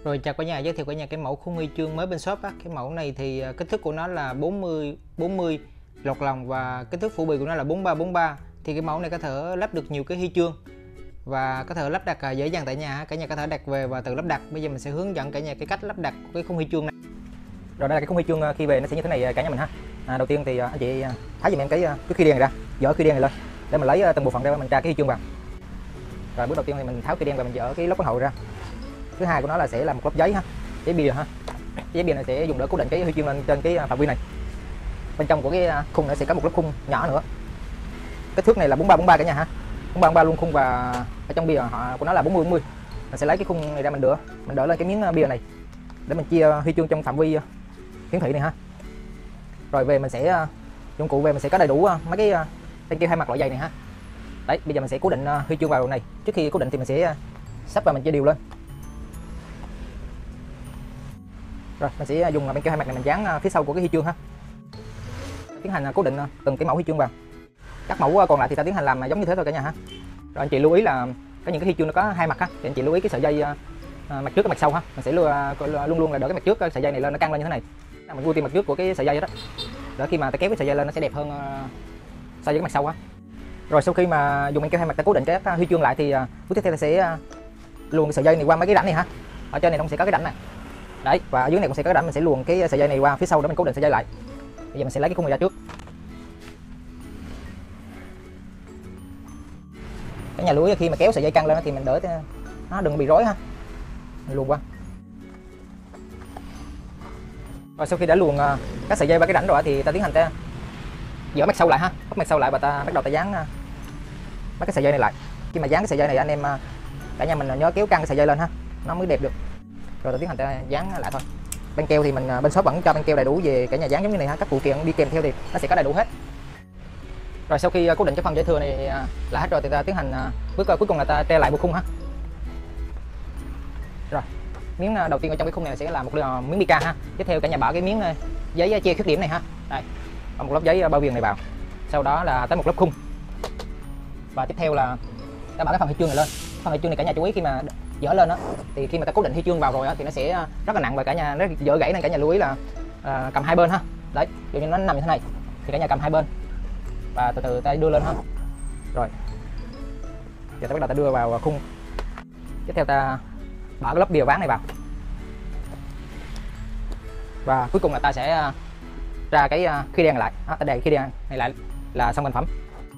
Rồi chào cả nhà, giới thiệu cả nhà cái mẫu khung huy chương mới bên shop á. Cái mẫu này thì kích thước của nó là 40 lọt lòng và kích thước phủ bì của nó là 43. Thì cái mẫu này có thể lắp được nhiều cái huy chương và có thể lắp đặt dễ dàng tại nhà. Cả nhà có thể đặt về và tự lắp đặt. Bây giờ mình sẽ hướng dẫn cả nhà cái cách lắp đặt của cái khung huy chương này. Rồi đây là cái khung huy chương khi về nó sẽ như thế này cả nhà mình ha. Đầu tiên thì anh chị tháo giùm em cái khuy đen này ra, dỡ khuy đen này lên để mình lấy từng bộ phận ra mình tra cái huy chương vào. Rồi bước đầu tiên thì mình tháo khuy đen và mình dỡ cái lốc quán hậu ra. Thứ hai của nó là sẽ là một lớp giấy ha, giấy bìa ha. Giấy bìa này sẽ dùng để cố định cái huy chương lên trên cái phạm vi này. Bên trong của cái khung này sẽ có một lớp khung nhỏ nữa. Kích thước này là 43 cả nhà ha. 43 luôn khung và ở trong bìa của nó là 40. Mình sẽ lấy cái khung này ra mình đỡ lên cái miếng bìa này để mình chia huy chương trong phạm vi hiển thị này ha. Rồi về mình sẽ dụng cụ về mình sẽ có đầy đủ mấy cái thanh keo hai mặt loại dày này ha. Đấy, bây giờ mình sẽ cố định huy chương vào này. Trước khi cố định thì mình sẽ sắp và mình chia đều lên. Rồi mình sẽ dùng băng keo hai mặt này mình dán phía sau của cái huy chương ha. Tiến hành cố định từng cái mẫu huy chương vào. Các mẫu còn lại thì ta tiến hành làm giống như thế thôi cả nhà ha. Rồi anh chị lưu ý là có những cái huy chương nó có hai mặt ha, thì anh chị lưu ý cái sợi dây mặt trước và mặt sau ha. Mình sẽ luôn luôn là đỡ cái mặt trước sợi dây này lên nó căng lên như thế này. Mình ưu tiên mặt trước của cái sợi dây đó. Để khi mà ta kéo cái sợi dây lên nó sẽ đẹp hơn so với cái mặt sau á. Rồi sau khi mà dùng băng keo hai mặt ta cố định các huy chương lại thì bước tiếp theo ta sẽ luồn cái sợi dây này qua mấy cái rãnh này ha. Ở trên này nó sẽ có cái rãnh này. Đấy, và ở dưới này cũng sẽ có cái rãnh, mình sẽ luồn cái sợi dây này qua phía sau để mình cố định sợi dây lại. Bây giờ mình sẽ lấy cái khung này ra trước. Cái nhà lưu ý khi mà kéo sợi dây căng lên thì mình đỡ nó đừng bị rối ha. Mình luồn qua. Rồi sau khi đã luồn các sợi dây vào cái rãnh rồi thì ta tiến hành dỡ mặt sau lại ha, bắt mặt sau lại và ta bắt đầu ta dán mấy cái sợi dây này lại. Khi mà dán cái sợi dây này anh em cả nhà mình nhớ kéo căng cái sợi dây lên ha, nó mới đẹp được. Rồi ta tiến hành ta dán lại thôi. Băng keo thì mình bên shop vẫn cho băng keo đầy đủ về cả nhà dán giống như này ha, các phụ kiện đi kèm theo thì nó sẽ có đầy đủ hết. Rồi sau khi cố định cái phần dây thừa này là hết rồi thì ta tiến hành bước cuối cùng là ta tre lại bộ khung ha. Rồi miếng đầu tiên ở trong cái khung này sẽ là một miếng mica ha. Tiếp theo cả nhà bỏ cái miếng giấy che khuyết điểm này ha. Đây, bỏ một lớp giấy bao viền này vào. Sau đó là tới một lớp khung. Và tiếp theo là ta bỏ cái phần huy chương này lên. Phần huy chương này cả nhà chú ý khi mà dỡ lên đó thì khi mà ta cố định huy chương vào rồi thì nó sẽ rất là nặng và cả nhà nó dở gãy, nên cả nhà lưu ý là cầm hai bên ha. Đấy, dụ như nó nằm như thế này thì cả nhà cầm hai bên và từ từ ta đưa lên ha. Rồi giờ ta bắt đầu ta đưa vào khung. Tiếp theo ta bỏ cái lớp bìa ván này vào và cuối cùng là ta sẽ ra cái khuy đen lại. Ta đè khuy đen này lại là xong thành phẩm.